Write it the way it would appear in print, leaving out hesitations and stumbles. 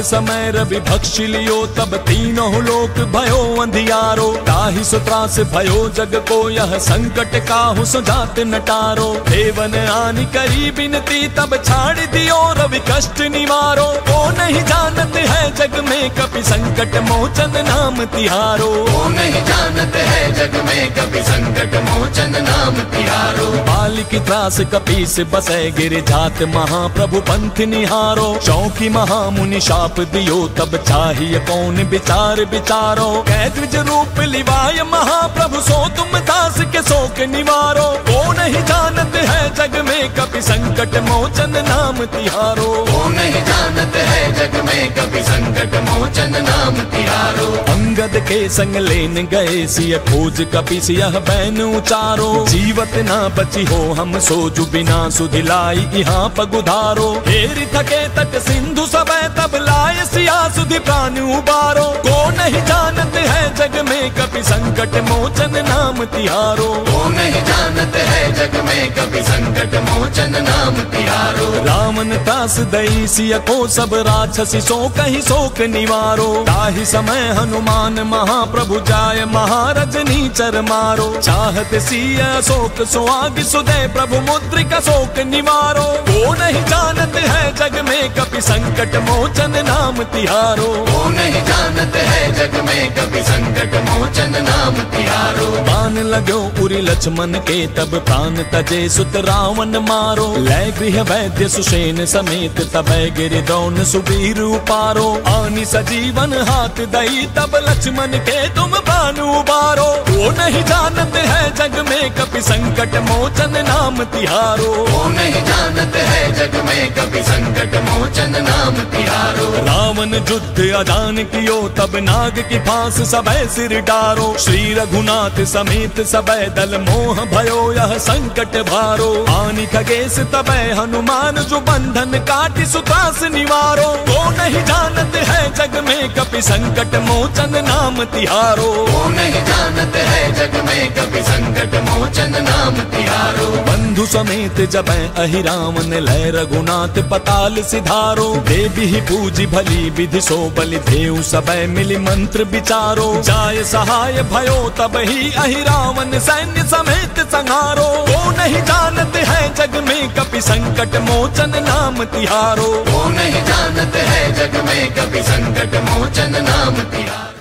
समय रवि भक्षि लियो, तब तीनों लोक भयो अंधियारो। ताहि सो त्रास भयो जग को, यह संकट काहू सो जात नटारो। देवन आनि करी बिनती, तब छाड़ दियो रवि कष्ट निवारो। वो नहीं जानत है जग में कपि संकट मोचन नाम तिहारो। वो नहीं जानत है जग में कपि संकट मोचन नाम तिहारो। बाल की त्रास कपि से बसे, गिर जात महाप्रभु पंथ निहारो। चौकी महामुनि शाप दियो, तब चाहिए कौन विचार विचारो। कैद्विज रूप लिवाय महाप्रभु, सो तुम दास के शोक निवारो। वो नहीं जानत है जग में कपि संकट मोचन नाम तिहारो। वो नहीं जानत है जग में कपि संकट मोचन नाम तिहारो। अंगद के संग लेन गए, सिय खोज कपि सियह बैन उचारो। जीवत ना बची हो हम सोजु, बिना सुधिलाई यहाँ पगुधारो। हेरि थके तट सिंधु सबे, तब लाय सिया सुधि प्राण उबारो। को नहीं जानत है जग में कपि संकट मोचन नाम तिहारो। वो नहीं जानत है जग में कपि संकट मोचन नाम तिहारो। रावण त्रास दई सिय को, सब राक्षसी सो कहीं शोक निवारो। ताहि समय हनुमान महाप्रभु जाय, महारजनी चर मारो। चाहत सिय शोक सो आग, सुदय प्रभु मुद्रिका शोक निवारो। वो नहीं जानत है जग में कपि संकट मोचन नाम तिहारो। वो नहीं जानत है जग में कपि संकट मोचन नाम तिहारो। बान लगो उरी लक्ष्मण के, तब प्राण तजे सुत रावण मारो। लय गृह वैद्य सुषेण समेत, तब गिर द्रोण सुबीर उपारो। आनि सजीवन हाथ दई, तब लक्ष्मण के तुम प्राण उबारो। वो नहीं जानत है जग में कपि संकट मोचन नाम तिहारो। वो नहीं जानत है जग में कपि संकट मोचन नाम तिहारो। रावण युद्ध अजान कियो, तब नाग की फांस सबे सिर डारो। श्री रघुनाथ समेत सबे दल, मोह भयो यह संकट भारो। आनि खगेश तबे हनुमान, जो बंधन काटि सुत्रास निवारो। वो नहीं जानत है जग में कपि संकट मोचन नाम तिहारो। वो नहीं जानत है जग में कपि संकट मोचन नाम तिहारो। बंधु समेत जब अहि रावण, लय रघुनाथ पताल सिधारो। देवी ही पूजी भली विधि, सो बलि देव सबे मिली मंत्र विचारो। जाय सहाय भयो, तब ही अहि रावण सैन्य समेत संहारो। वो नहीं जानत है जग में कपि संकट मोचन नाम तिहारो। वो नहीं जानत है जग में कपि संकट मोचन नाम तिहारो।